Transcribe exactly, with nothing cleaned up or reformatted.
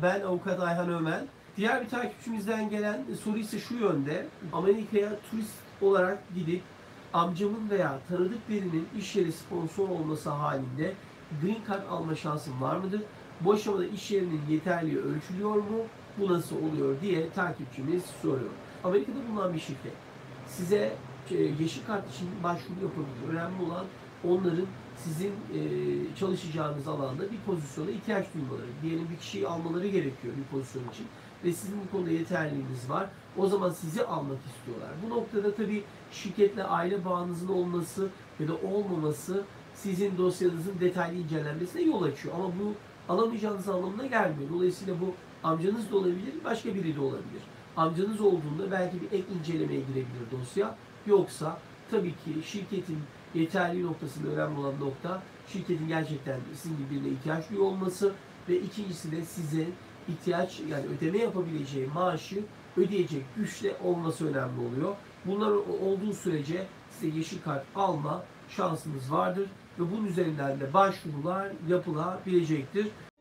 ben Avukat Ayhan Ömen. Diğer bir takipçimizden gelen soru ise şu yönde. Amerika'ya turist olarak gidip amcamın veya tanıdık birinin iş yeri sponsor olması halinde Green Card alma şansım var mıdır? Bu aşamada iş yerinin yeterliği ölçülüyor mu? Bu nasıl oluyor diye takipçimiz soruyor. Amerika'da bulunan bir şirket size e, yeşil kart için başvuru yapabilir. Önemli olan onların sizin e, çalışacağınız alanda bir pozisyona ihtiyaç duymaları. Diyelim bir kişiyi almaları gerekiyor bir pozisyon için ve sizin bu konuda yeterliliğiniz var. O zaman sizi almak istiyorlar. Bu noktada tabii şirketle aile bağınızın olması ya da olmaması sizin dosyanızın detaylı incelenmesine yol açıyor. Ama bu alamayacağınız anlamına gelmiyor. Dolayısıyla bu amcanız da olabilir, başka biri de olabilir. Amcanız olduğunda belki bir ek incelemeye girebilir dosya. Yoksa tabii ki şirketin yeterli noktasında önemli olan nokta şirketin gerçekten sizin gibi birine ihtiyaç duyuyor olması ve ikincisi de size ihtiyaç yani ödeme yapabileceği maaşı ödeyecek güçle olması önemli oluyor. Bunlar olduğu sürece size yeşil kart alma şansınız vardır ve bunun üzerinden de başvurular yapılabilecektir.